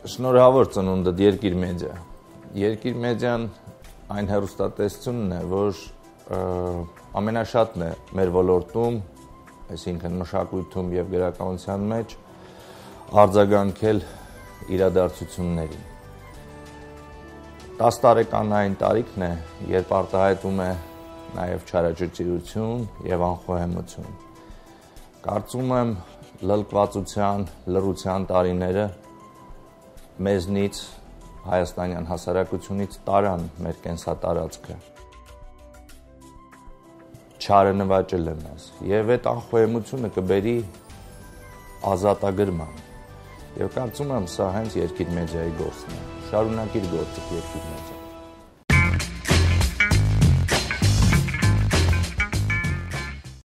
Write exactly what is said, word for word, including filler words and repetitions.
Շնորհավոր ծնունդդ Երկիր մեդիա։ Երկիր մեդիան այն հեռուստատեսությունն է, որ ամենաշատն է մեր ոլորտում, այսինքն մշակույթում եւ գրականության մեջ արձագանքել իրադարձություններին։ տասը տարեկանային տարիքն է, երբ արտահայտում է նաեւ չարաճճիռություն եւ անխոհեմություն։ Կարծում եմ լլկվածության, լռության տարիները մեզնից հայաստանյան հասարակությունից տարան մեր կենսատարածքը։ Չարը նվաճել է մեզ եւ այդ անխոհեմությունը կբերի ազատագրման։ Եվ կարծում եմ սա հենց Երկիր մեդիայի գործն է։ Շարունակիր գործը Երկիր մեդիա։